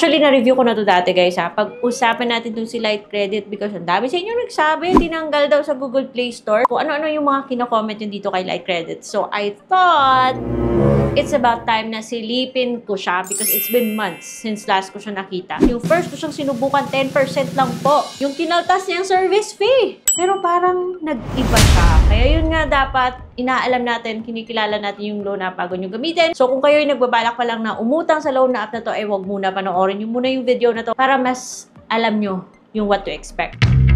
Actually, na-review ko na to dati guys ha. Pag-usapan natin itong si Light Credit because ang dami sa inyo nagsabi, tinanggal daw sa Google Play Store. Kung ano-ano yung mga kino-comment yun dito kay Light Credit. So, I thought it's about time na silipin ko siya because it's been months since last ko siya nakita. Yung first ko siyang sinubukan, 10% lang po. Yung kinaltas niyang service fee. Pero parang nag-iba siya. Kaya yun nga dapat inaalam natin, kinikilala natin yung loan app bago nyo gamitin. So kung kayo ay nagbabalak pa lang na umutang sa loan app na to, ay wag muna panoorin nyo muna yung video na to para mas alam nyo yung what to expect.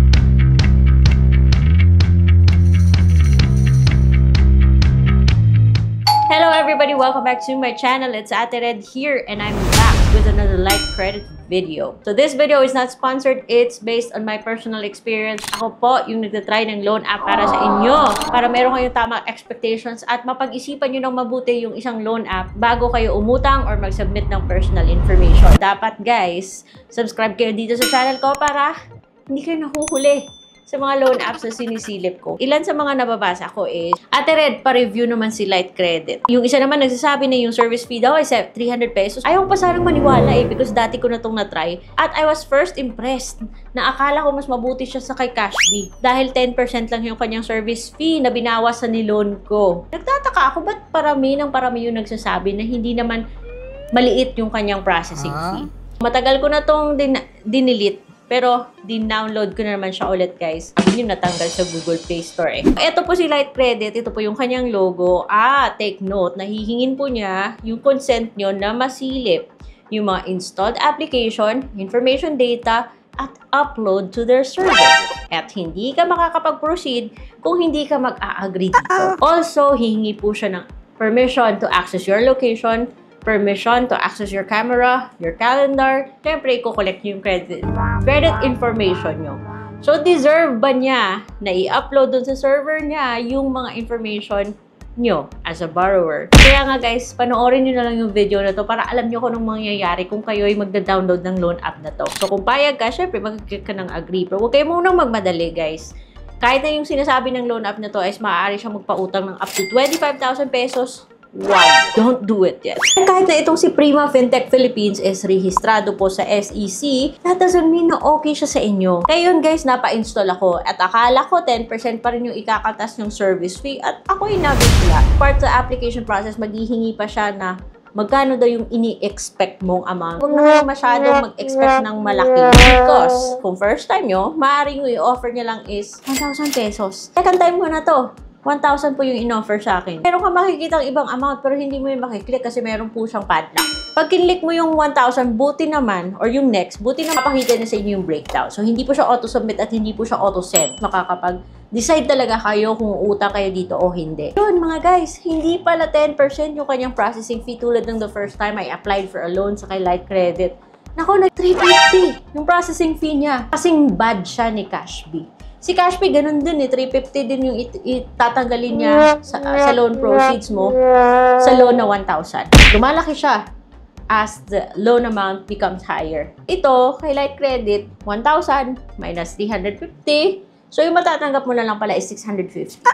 Hello everybody! Welcome back to my channel. It's Ate Red here and I'm back with another Light Credit video. So this video is not sponsored. It's based on my personal experience. Ako po yung nagtatry ng loan app para sa inyo. Para meron kayong tamang expectations at mapag-isipan nyo ng mabuti yung isang loan app bago kayo umutang or mag-submit ng personal information. Dapat guys, subscribe kayo dito sa channel ko para hindi kayo nahuhuli sa mga loan apps na sinisilip ko. Ilan sa mga nababasa ko is, Ate Red, pa-review naman si Light Credit. Yung isa naman nagsasabi na yung service fee daw ay 300 pesos. Ayaw ko pa sanang maniwala because dati ko na itong na-try. At I was first impressed na akala ko mas mabuti siya sa kay Cashby. Dahil 10% lang yung kanyang service fee na binawas sa niloan ko. Nagtataka ako, ba't parami yung nagsasabi na hindi naman maliit yung kanyang processing fee? Matagal ko na itong dinilit. Pero, din-download ko na naman siya ulit, guys. Yung natanggal sa Google Play Store eh. Ito po si Light Credit. Ito po yung kanyang logo. Take note. Nahihingin po niya yung consent nyo na masilip yung mga installed application, information data, at upload to their server. At hindi ka makakapag-proceed kung hindi ka mag-a-agree dito. Also, hihingi po siya ng permission to access your location, permission to access your camera, your calendar. Siyempre, i-collect yung credit information nyo. So, deserve ba niya na i-upload dun sa server niya yung mga information nyo as a borrower? Kaya nga guys, panoorin nyo na lang yung video na to para alam nyo kung anong mangyayari kung kayo ay magda-download ng loan app na to. So, kung payag ka, syempre, mag-click ka ng agree. Pero huwag kayo munang magmadali guys. Kahit na yung sinasabi ng loan app na to is maaari siyang magpautang ng up to 25,000 pesos. Wow! Don't do it yet. Kahit na itong si Prima Fintech Philippines is rehistrado po sa SEC, that doesn't mean na okay siya sa inyo. Kaya yun guys, napa-install ako. At akala ko 10% pa rin yung ikakatas ng service fee at ako'y nabigla. Part sa application process, maghihingi pa siya na magkano daw yung ini-expect mong amount. Huwag na masyadong mag-expect ng malaki. Because kung first time nyo, maaaring yung i-offer niya lang is 1,000 pesos. Second time ko na to. 1,000 po yung in-offer sa akin. Meron ka makikita ang ibang amount pero hindi mo yung makiklik kasi meron po siyang padlock. Pag kinlik mo yung 1,000, buti naman, or yung next, buti na mapakita na sa inyo yung breakdown. So, hindi po siya auto-submit at hindi po siya auto-send. Makakapag-decide talaga kayo kung utang kayo dito o hindi. Yun mga guys, hindi pala 10% yung kanyang processing fee tulad ng the first time I applied for a loan sa kay Light Credit. Nako, nag-350 yung processing fee niya. Kasing bad siya ni Cashby. Si Cashby, ganun din eh. 350 din yung itatanggalin niya sa loan proceeds mo sa loan na 1,000. Lumalaki siya as the loan amount becomes higher. Ito, kay Light Credit, 1,000 minus 350. So, yung matatanggap mo na lang pala is 650.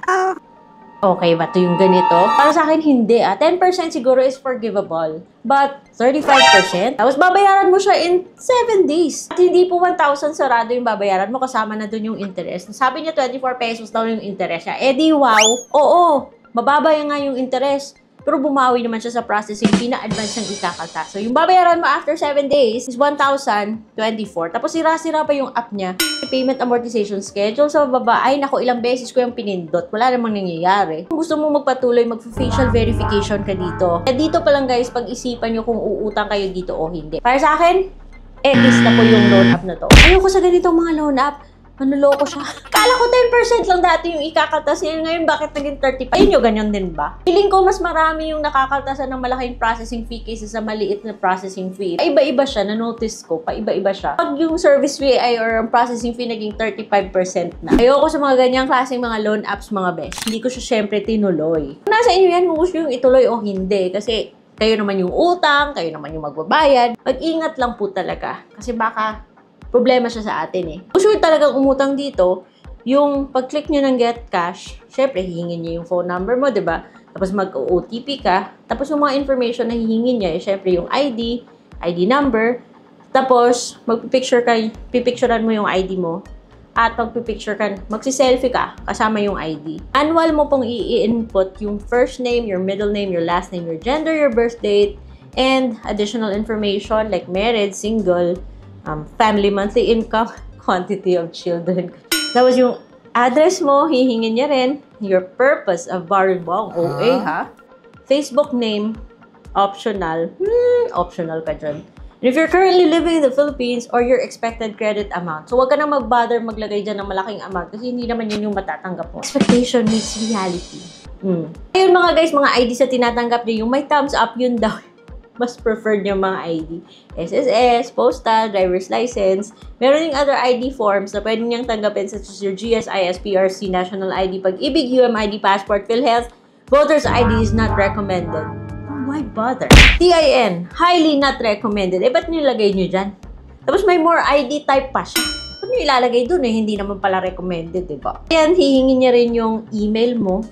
Okay ba ito yung ganito? Para sa akin, hindi 10% siguro is forgivable. But 35%, tapos babayaran mo siya in 7 days. At hindi po 1,000 sarado yung babayaran mo, kasama na dun yung interest. Sabi niya 24 pesos daw yung interest niya. Eh di wow! Oo, mababa nga yung interest. Pero bumawi naman siya sa processing fee na advance ng ikakalta. So, yung babayaran mo after 7 days is 1,024. Tapos, sira-sira pa yung app niya. Payment amortization schedule sa baba. Ay, naku, ilang beses ko yung pinindot. Wala namang nangyayari. Kung gusto mo magpatuloy, mag-facial verification ka dito. Kaya dito pa lang, guys, pag-isipan nyo kung uutang kayo dito o hindi. Para sa akin, na po yung loan app na to. Ayoko sa ganitong mga loan app. Manuloko siya. Kala ko 10% lang dati yung ikakaltas niya. Ngayon, bakit naging 35? Ayun yung ganyan din ba? Feeling ko mas marami yung nakakaltasan ng malaking processing fee kaysa sa maliit na processing fee. Paiba-iba siya. Na-notice ko. Paiba-iba siya. Pag yung service fee or processing fee naging 35% na. Ayoko sa mga ganyang klaseng mga loan apps, mga best. Hindi ko siya syempre tinuloy. Nasa inyo yan kung gusto yung ituloy o hindi. Kasi kayo naman yung utang, kayo naman yung magbabayad. Mag-ingat lang po talaga. Kasi baka problema siya sa atin eh. Kung sure talagang umutang dito, yung pag-click nyo ng Get Cash, syempre, hihingin niya yung phone number mo, diba? Tapos mag-OTP ka. Tapos yung mga information na hihingin niya, syempre yung ID number, Tapos, pipicturean mo yung ID mo. At magpipicture ka, magsiselfie ka kasama yung ID. Annual mo pong i-input yung first name, your middle name, your last name, your gender, your birth date, and additional information like married, single, family monthly income, quantity of children. Tapos yung address mo, hihingin niya rin. Your purpose of borrowing mo, OA ha. Facebook name, optional. Optional ka dyan. And if you're currently living in the Philippines or your expected credit amount, so wag ka na mag-bother maglagay dyan ng malaking amount kasi hindi naman yun yung matatanggap mo. Expectation meets reality. Ayun mga guys, mga ID sa tinatanggap niyo, yung may thumbs up, yun daw. Mas preferred yung mga ID. SSS, postal, driver's license. Meron yung other ID forms na pwede niyang tanggapin such as your GSIS, PRC, National ID, Pag-ibig, UMID, Passport, PhilHealth. Voter's ID is not recommended. Why bother? TIN, highly not recommended. Ba't nilagay nyo dyan? Tapos may more ID type pa siya. Ba't nyo ilalagay dun hindi naman pala recommended, diba? Yan, hihingin niya rin yung email mo.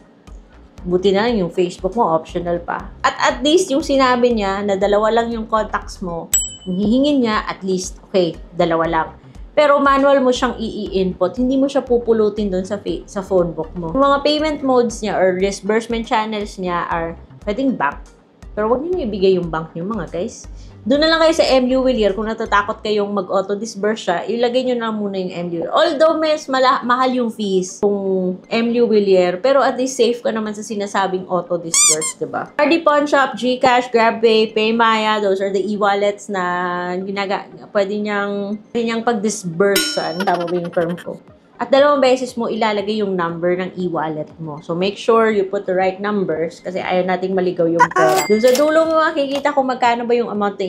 Buti na lang yung Facebook mo, optional pa. At least yung sinabi niya na dalawa lang yung contacts mo, yung hihingin niya, at least, okay, dalawa lang. Pero manual mo siyang i-input, hindi mo siya pupulutin dun sa phone book mo. Yung mga payment modes niya or disbursement channels niya are pwedeng bank. Pero huwag niyo ibigay yung bank niyo mga guys. Doon na lang kayo sa MU Willier. Kung natatakot kayong mag-auto-disburse siya, ilagay nyo na muna yung MU. Although mas mahal yung fees kung MU Willier, pero at least safe ka naman sa sinasabing auto-disburse, diba? RD Pawn Shop, GCash, GrabPay, PayMaya, those are the e-wallets na pwede niyang pag-disburse. Tama ba yung term ko? At 2 beses mo ilalagay yung number ng e-wallet mo. So, make sure you put the right numbers kasi ayaw nating maligaw yung pera. Doon sa dulo mo makikita kung magkano ba yung amount na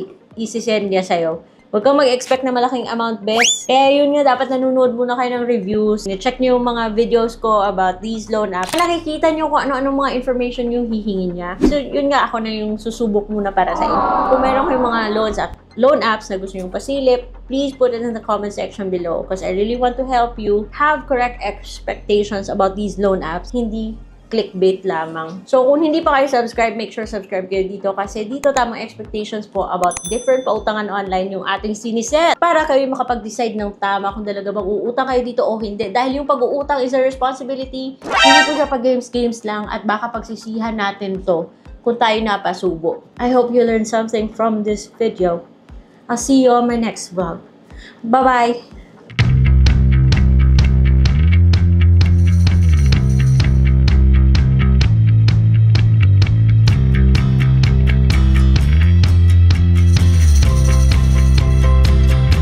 i-send niya sa'yo. Huwag kang mag-expect na malaking amount, best. Kaya yun nga, dapat nanonood muna kayo ng reviews. Check nyo yung mga videos ko about these loan apps. Nakikita nyo kung ano-ano mga information yung hihingin niya. So, yun nga, ako na yung susubok muna para sa inyo. Kung meron kayong mga loan apps na gusto nyo pasilip, please put it in the comment section below because I really want to help you have correct expectations about these loan apps. Hindi clickbait lamang. So, kung hindi pa kayo subscribe, make sure subscribe kayo dito kasi dito tamang expectations po about different pautangan online yung ating siniset para kayo makapag-decide ng tama kung talaga bang uutang kayo dito o hindi. Dahil yung pag-uutang is a responsibility, hindi po siya pag-games lang at baka pagsisihan natin to kung tayo napasubo. I hope you learned something from this video. I'll see you on my next vlog. Bye-bye!